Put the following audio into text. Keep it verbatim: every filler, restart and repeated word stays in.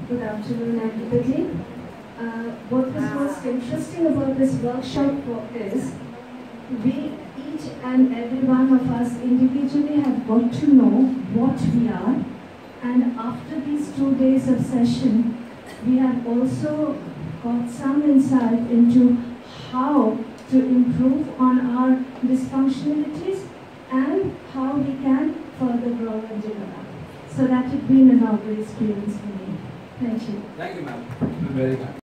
Good afternoon, everybody. Uh, what was most interesting about this workshop is we, each and every one of us individually have got to know what we are, and after these two days of session, we have also got some insight into how to improve on our dysfunctionalities and how we can further grow and develop. So that has been a novel experience for me. Thank you. Thank you, ma'am. Very good.